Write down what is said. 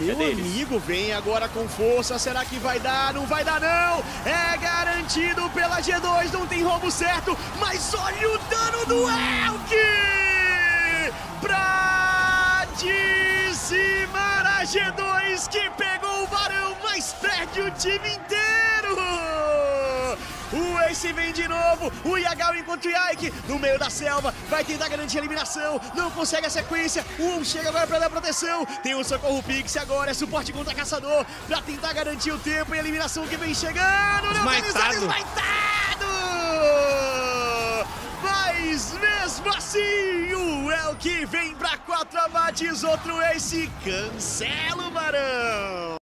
Meu amigo, vem agora com força, será que vai dar? Não vai dar não, é garantido pela G2, não tem roubo certo, mas olha o dano do Elk! Pra dizimar a G2 que pegou o Barão, mas perde o time inteiro! O Ace vem de novo, o Yagao encontra o Yike no meio da selva, vai tentar garantir a eliminação, não consegue a sequência, o chega agora pra dar proteção, tem o Socorro Pix agora, é suporte contra caçador, pra tentar garantir o tempo e a eliminação que vem chegando, Esmaitado! Mas mesmo assim, o Elk vem pra 4 abates, outro Ace, cancela o Barão!